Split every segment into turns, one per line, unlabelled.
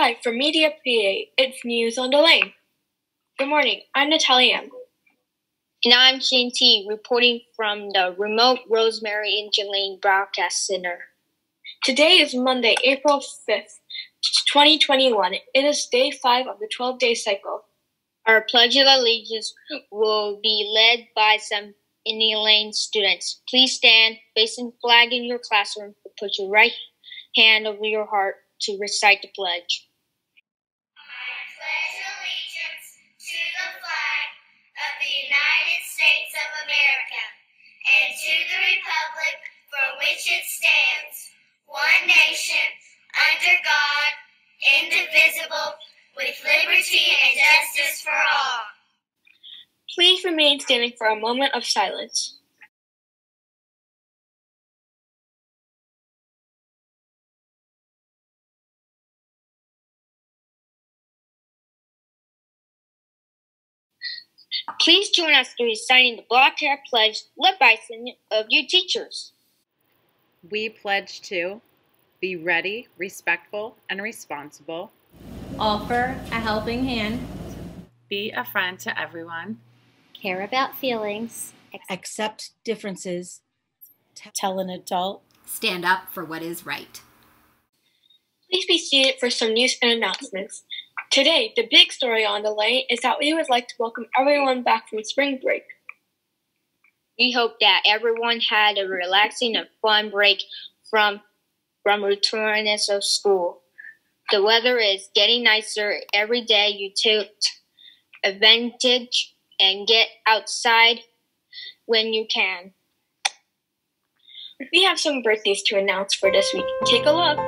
Live from Media PA, it's News on the Lane. Good morning, I'm Natalia.
And I'm Shane T, reporting from the remote Rosemary and Jelaine Broadcast Center.
Today is Monday, April 5th, 2021. It is day 5 of the 12-day cycle.
Our Pledge of Allegiance will be led by some Indian Lane students. Please stand, facing the flag in your classroom, and put your right hand over your heart to recite the pledge.
I pledge allegiance to the flag of the United States of America and to the republic for which it stands, one nation, under God, indivisible, with liberty and justice for all.
Please remain standing for a moment of silence.
Please join us in reciting the Block Care Pledge led by some of your teachers.
We pledge to be ready, respectful, and responsible.
Offer a helping hand.
Be a friend to everyone.
Care about feelings.
Accept differences. Tell an adult.
Stand up for what is right.
Please be seated for some news and announcements. Today, the big story on the lane is that we would like to welcome everyone back from spring break.
We hope that everyone had a relaxing and fun break from returning to school. The weather is getting nicer every day. You take advantage and get outside when you can.
We have some birthdays to announce for this week. Take a look.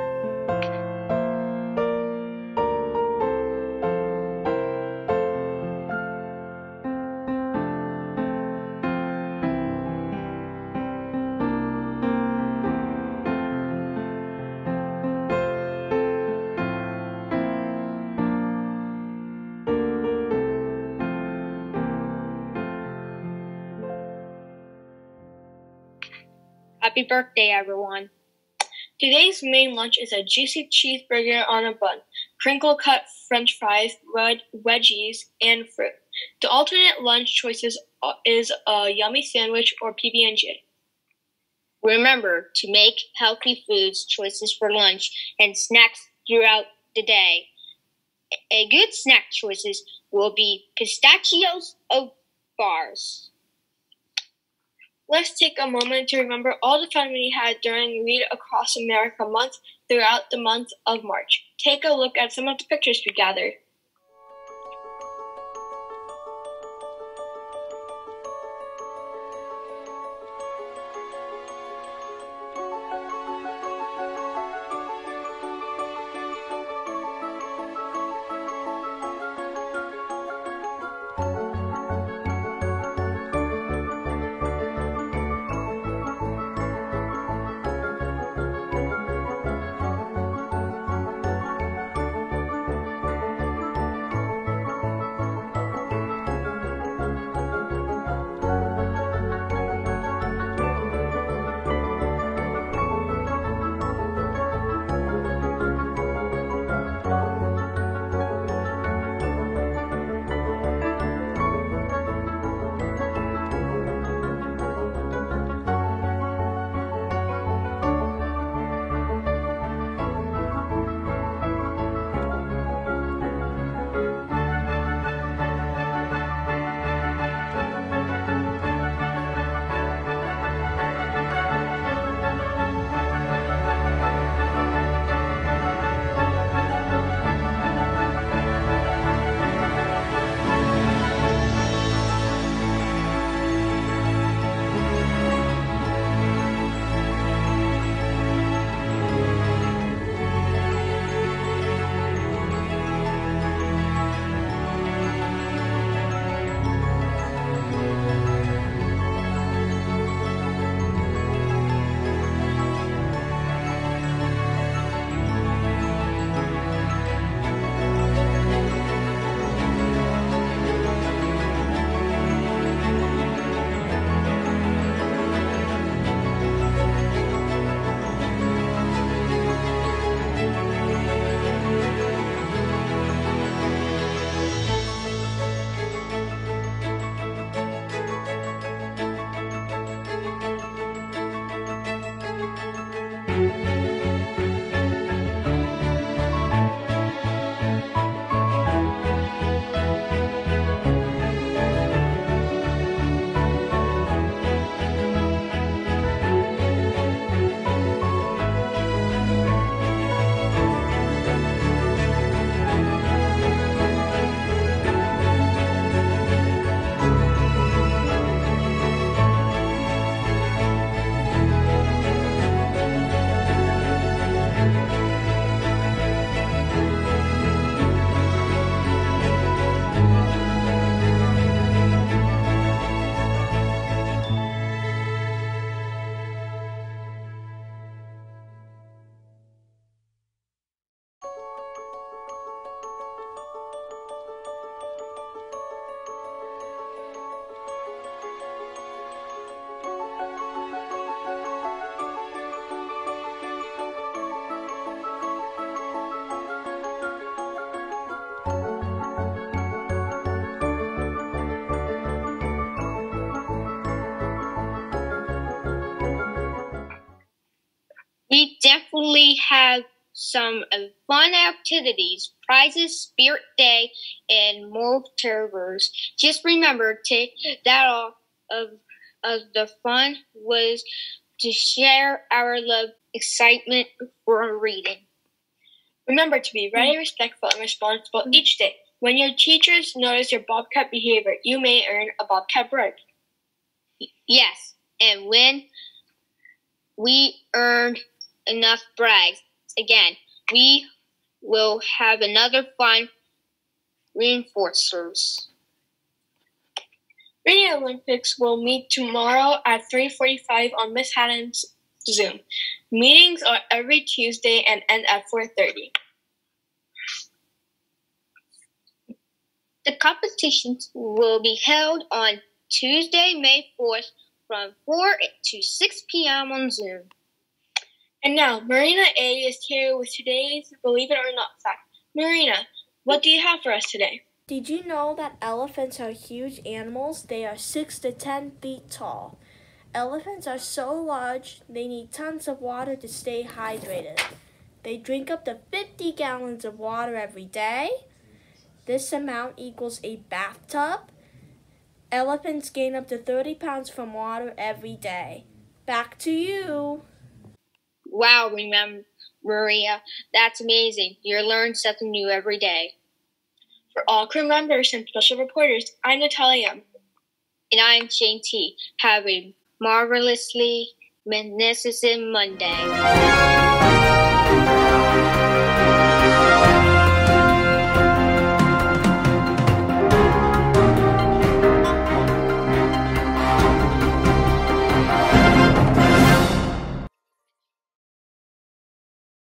Happy birthday, everyone.
Today's main lunch is a juicy cheeseburger on a bun, crinkle-cut french fries, wedgies, and fruit. The alternate lunch choices is a yummy sandwich or PB&J.
Remember to make healthy foods choices for lunch and snacks throughout the day. A good snack choices will be pistachios oat bars.
Let's take a moment to remember all the fun we had during Read Across America Month throughout the month of March. Take a look at some of the pictures we gathered.
We definitely have some fun activities, prizes, spirit day, and more tours. Just remember that all of the fun was to share our love, excitement for reading.
Remember to be ready, respectful, and responsible each day. When your teachers notice your bobcat behavior, you may earn a bobcat bribe.
Yes, and when we earn enough bribes, again, we will have another fun reinforcers.
Reading Olympics will meet tomorrow at 3:45 on Miss Haddon's Zoom. Meetings are every Tuesday and end at 4:30.
The competitions will be held on Tuesday, May 4th from 4 to 6 p.m. on Zoom.
And now, Marina A. is here with today's Believe It or Not fact. Marina, what do you have for us today?
Did you know that elephants are huge animals? They are 6 to 10 feet tall. Elephants are so large, they need tons of water to stay hydrated. They drink up to 50 gallons of water every day. This amount equals a bathtub. Elephants gain up to 30 pounds from water every day. Back to you.
Wow, Maria, that's amazing. You learn something new every day.
For all crew members and special reporters, I'm Notl.
And I'm Shane T. Have a marvelously magnificent Monday.